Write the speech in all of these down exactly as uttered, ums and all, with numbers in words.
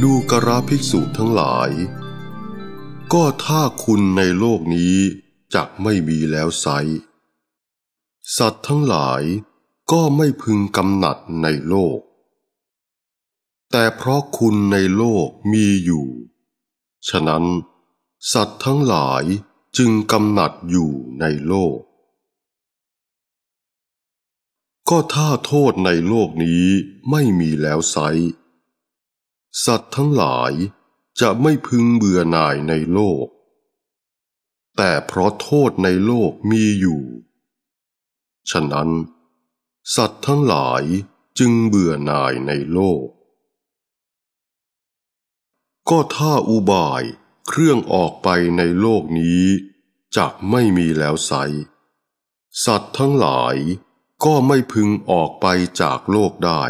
ดูกราภิกษุทั้งหลายก็ถ้าคุณในโลกนี้จักไม่มีแล้วไซร้สัตว์ทั้งหลายก็ไม่พึงกำหนัดในโลกแต่เพราะคุณในโลกมีอยู่ฉะนั้นสัตว์ทั้งหลายจึงกำหนัดอยู่ในโลกก็ถ้าโทษในโลกนี้ไม่มีแล้วไซร้สัตว์ทั้งหลายจะไม่พึงเบื่อหน่ายในโลกแต่เพราะโทษในโลกมีอยู่ฉะนั้นสัตว์ทั้งหลายจึงเบื่อหน่ายในโลกก็ถ้าอุบายเครื่องออกไปในโลกนี้จักไม่มีแล้วไซร้สัตว์ทั้งหลายก็ไม่พึงออกไปจากโลกได้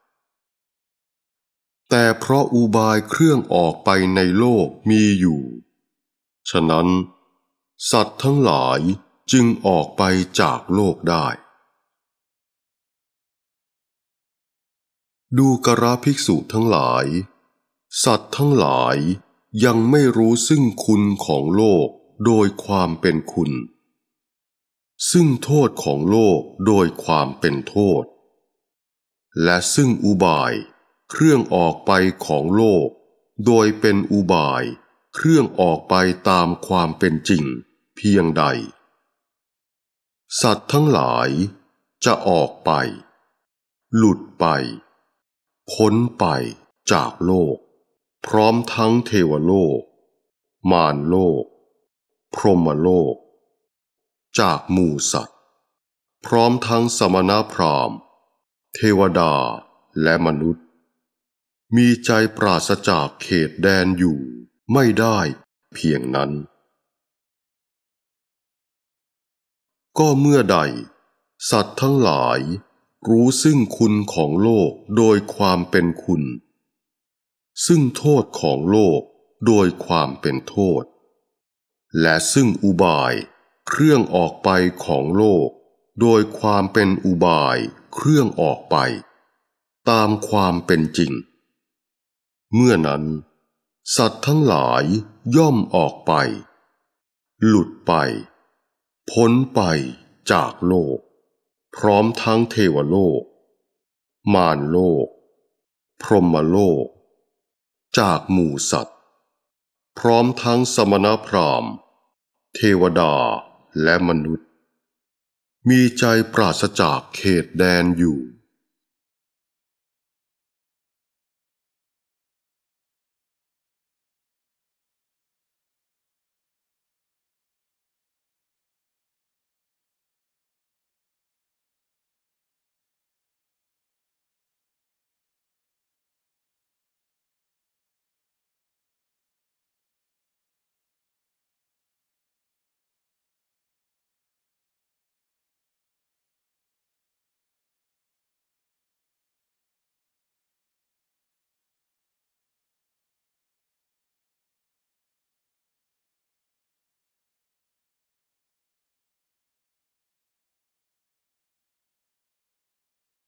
แต่เพราะอุบายเครื่องออกไปในโลกมีอยู่ฉะนั้นสัตว์ทั้งหลายจึงออกไปจากโลกได้ดูกราภิกษุทั้งหลายสัตว์ทั้งหลายยังไม่รู้ซึ่งคุณของโลกโดยความเป็นคุณซึ่งโทษของโลกโดยความเป็นโทษและซึ่งอุบายเครื่องออกไปของโลกโดยเป็นอุบายเครื่องออกไปตามความเป็นจริงเพียงใดสัตว์ทั้งหลายจะออกไปหลุดไปพ้นไปจากโลกพร้อมทั้งเทวโลกมารโลกพรหมโลกจากหมู่สัตว์พร้อมทั้งสมณพราหมณ์เทวดาและมนุษย์มีใจปราศจากเขตแดนอยู่ไม่ได้เพียงนั้นก็เมื่อใดสัตว์ทั้งหลายรู้ซึ่งคุณของโลกโดยความเป็นคุณซึ่งโทษของโลกโดยความเป็นโทษและซึ่งอุบายเครื่องออกไปของโลกโดยความเป็นอุบายเครื่องออกไปตามความเป็นจริงเมื่อนั้นสัตว์ทั้งหลายย่อมออกไปหลุดไปพ้นไปจากโลกพร้อมทั้งเทวโลกมารโลกพรหมโลกจากหมู่สัตว์พร้อมทั้งสมณพราหมณ์เทวดาและมนุษย์มีใจปราศจากเขตแดนอยู่